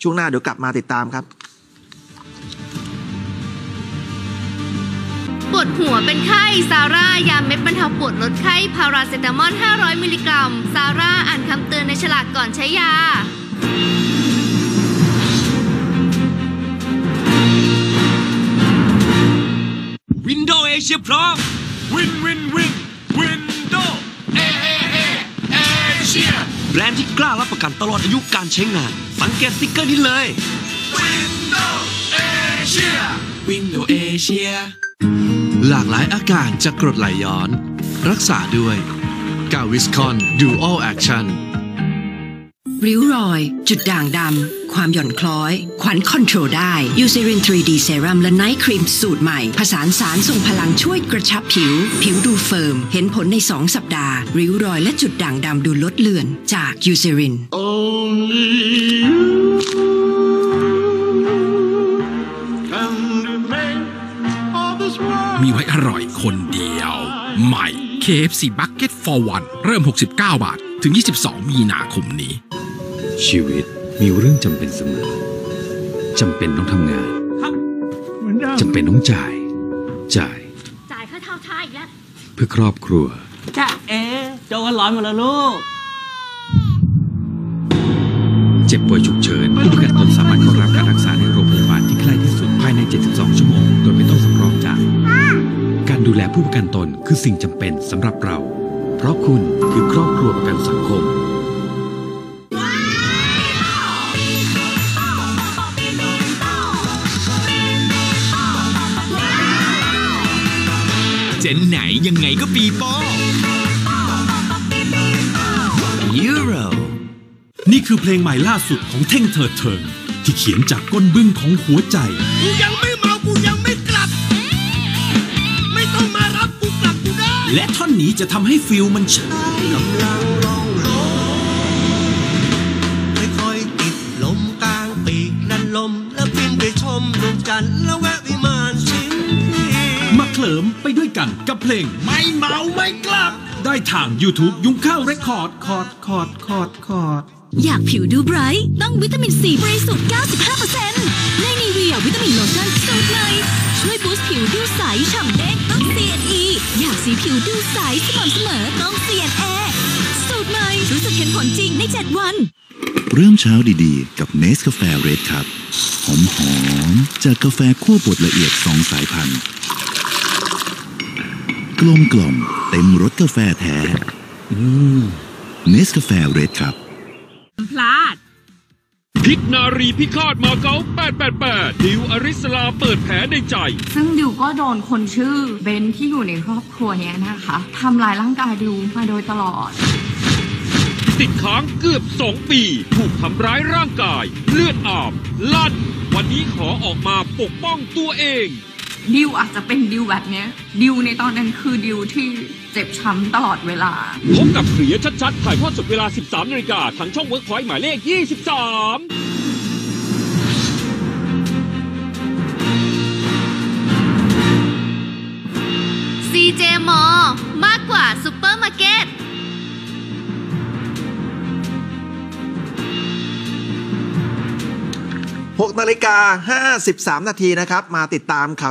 ช่วงหน้าเดี๋ยวกลับมาติดตามครับปวดหัวเป็นไข้ซาร่ายาเม็ดบรรเทาปวดลดไข้พาราเซตามอล500มิลลิกรัมซาร่าอ่านคำเตือนในฉลากก่อนใช้ยาวินโดว์เอเชียพร้อมวินวินโดว์เอเชียแบรนด์ที่กล้ารับประกันตลอดอายุการใช้งานสังเกตสติ๊กเกอร์นี้เลยวินโดว์เอเชียหลากหลายอาการจากกรดไหลย้อนรักษาด้วยกาวิสคอนดูอัลแอคชั่นริ้วรอยจุดด่างดำความหย่อนคล้อยขวัญคอนโทรลได้ยูซิริน 3D เซรั่มและไนท์ครีมสูตรใหม่ผสานสารทรงพลังช่วยกระชับผิวดูเฟิร์มเห็นผลใน2 สัปดาห์ริ้วรอยและจุดด่างดำดูลดเลือนจากยูซิรินมีไว้อร่อยคนเดียวใหม่ KFC Bucket for One เริ่ม69 บาทถึง22 มีนาคมนี้ชีวิตมีเรื่องจำเป็นเสมอจำเป็นต้องทำงานจำเป็นต้องจ่ายค่าเท่าท่าอีกแล้วเพื่อครอบครัวจ้าโจกันร้อนหมดแล้วลูกเจ็บป่วยฉุกเฉินผู้ประกันตนสามารถเข้ารับการรักษาในโรงพยาบาลที่ใกล้ที่สุดภายใน72 ชั่วโมงโดยไม่ต้องสำรองจ่ายการดูแลผู้ประกันตนคือสิ่งจำเป็นสำหรับเราเพราะคุณคือครอบครัวประกันสังคมเจนไหนยังไงก็ปีโป้ยูโรนี่คือเพลงใหม่ล่าสุดของเท่งเถิดเทิงที่เขียนจากก้นบึ้งของหัวใจกูยังไม่เมากูยังไม่กลับไม่ต้องมารับกูกลับกูได้และท่อนนี้จะทำให้ฟิลมันใช่กำลังล่องลมค่อยๆติดลมกลางปีกนั่นลมแล้วบินไปชมดวงจันทร์แล้วแวะวิมานชิมมาเคลิ้มไปด้วยกันกับเพลงไม่เมาไม่กลับได้ทาง YouTube ยุ้งข้าวเรคคอร์ดคอร์ดอยากผิวดูไบรท์ต้องวิตามินซีบริสุทธิ์ 95% ในนีเวียวิตามินโลชั่นสูตรใหม่ช่วยบูสต์ผิวดูใสฉ่ำเด้งต้อง CNE อยากสีผิวดูใสสม่ำเสมอต้อง CNA สูตรใหม่รู้สึกเห็นผลจริงใน7 วันเริ่มเช้าดีๆกับเนสกาแฟเรดครับหอมๆจากกาแฟคั่วบดละเอียด2 สายพันธุ์กลมเต็มรสกาแฟแท้เนสกาแฟเรดครับพลาดพิกนารีพิฆาตมาเก๊า888ดิวอริสลาเปิดแผลในใจซึ่งดิวก็โดนคนชื่อเบนที่อยู่ในครอบครัวนี้นะคะทำลายร่างกายดิวมาโดยตลอดติดค้างเกือบ2 ปีถูกทำร้ายร่างกายเลือดอาบลั่นวันนี้ขอออกมาปกป้องตัวเองดิวอาจจะเป็นดิวแบบนี้ดิวในตอนนั้นคือดิวที่เจ็บช้ำตลอดเวลาพบกับเคลียร์ชัดๆถ่ายทอดสดเวลา 13:00 นทางช่องเวิร์กพอยต์หมายเลข 23 CJ มอมากกว่าซุปเปอร์มาร์เก็ต 6:53 น.นะครับมาติดตามข่าว